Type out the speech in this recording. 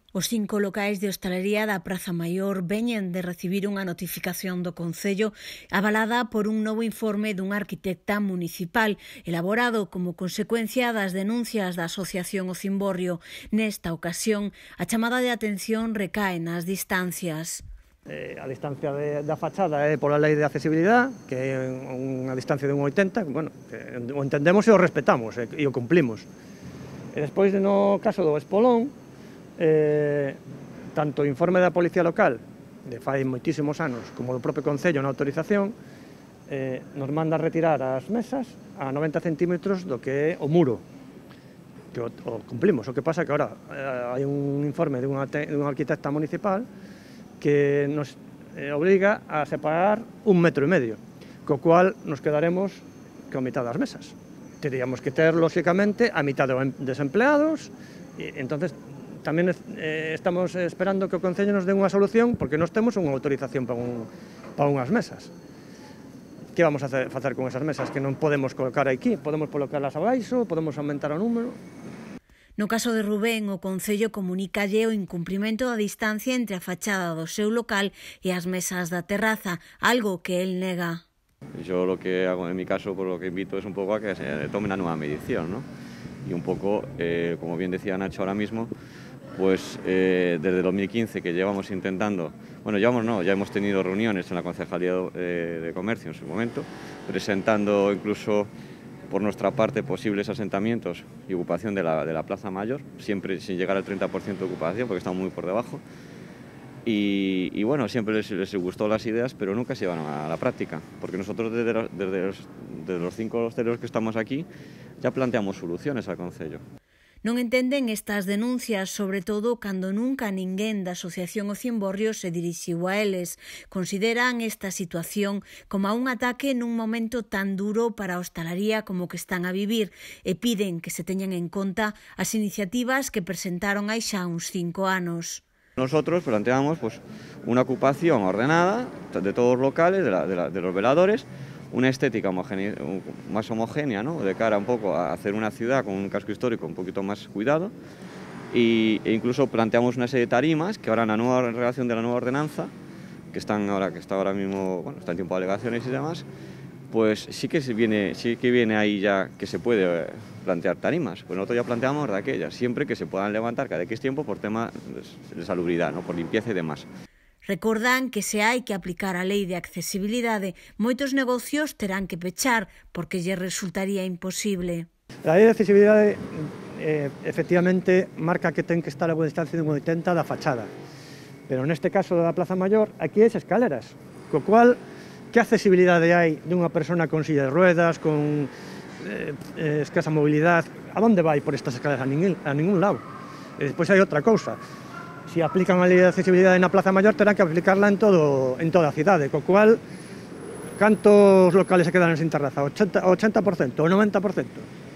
Os 5 locais de hostalería da Praza Maior veñen de recibir unha notificación do Concello avalada por un novo informe dunha arquitecta municipal elaborado como consecuencia das denuncias da Asociación O Cimborrio. Nesta ocasión, a chamada de atención recae nas distancias. A distancia da fachada é pola lei de accesibilidade, que é unha distancia de 1,80, bueno, o entendemos e o respetamos e o cumplimos. E despois, no caso do espolón, tanto o informe da Policía Local, de fai moitísimos anos, como do propio Concello na autorización, nos manda retirar as mesas a 90 centímetros do que é o muro, que o cumplimos. O que pasa que agora hai un informe dunha arquitecta municipal que nos obriga a separar 1,5 metros, co cual nos quedaremos coa mitad das mesas. Teríamos que ter, lóxicamente, a mitad de desempleados, e entonces tamén estamos esperando que o Concello nos dé unha solución, porque nós temos unha autorización para unhas mesas. Que vamos a facer con esas mesas que non podemos colocar aquí? Podemos colocarlas abaixo, podemos aumentar o número. No caso de Rubén, o Concello comunícalle o incumprimento da distancia entre a fachada do seu local e as mesas da terraza, algo que él nega. Yo lo que hago en mi caso, por lo que invito es un poco a que se tome una nueva medición, ¿no? Y un poco, como bien decía Nacho ahora mismo, pues desde 2015 que llevamos intentando, bueno, ya hemos tenido reuniones en la Concejalía de Comercio en su momento, presentando incluso por nuestra parte posibles asentamientos y ocupación de la Plaza Mayor, siempre sin llegar al 30% de ocupación, porque estamos muy por debajo. Y bueno, siempre les gustó las ideas, pero nunca se llevan a la práctica, porque nosotros desde los 5 hosteleros que estamos aquí ya planteamos soluciones al Concello. Non entenden estas denuncias, sobre todo cando nunca ninguén da Asociación O Cimborrio se dirixiu a eles. Consideran esta situación como un ataque nun momento tan duro para a hostalería como que están a vivir e piden que se teñan en conta as iniciativas que presentaron hai xa uns 5 anos. Nosotros planteamos pues, una ocupación ordenada de todos los locales, de los veladores, una estética más homogénea, ¿no? De cara un poco a hacer una ciudad con un casco histórico un poquito más cuidado, e incluso planteamos una serie de tarimas que ahora en la nueva redacción de la nueva ordenanza, que está ahora mismo, bueno, está en tiempo de alegaciones y demás, pues sí que viene ahí ya que se puede plantear tarimas. Pues nosotros ya planteamos de aquellas, siempre que se puedan levantar cada X tiempo por tema de salubridad, ¿no? Por limpieza y demás. Recordan que se hai que aplicar a lei de accesibilidade, moitos negocios terán que pechar porque lle resultaría imposible. A lei de accesibilidade efectivamente marca que ten que estar a boa distancia de 1,80 da fachada, pero neste caso da Plaza Maior aquí hai escaleras, co cual que accesibilidade hai dunha persona con silla de ruedas, con escasa mobilidade? A onde vai por estas escaleras? A ningún lado. E despois hai outra cousa. Se aplican a lei de accesibilidade na Plaza Maior, terán que aplicarla en toda a cidade, co cual, cantos locales se quedan sin terraza? O 80%, o 90%?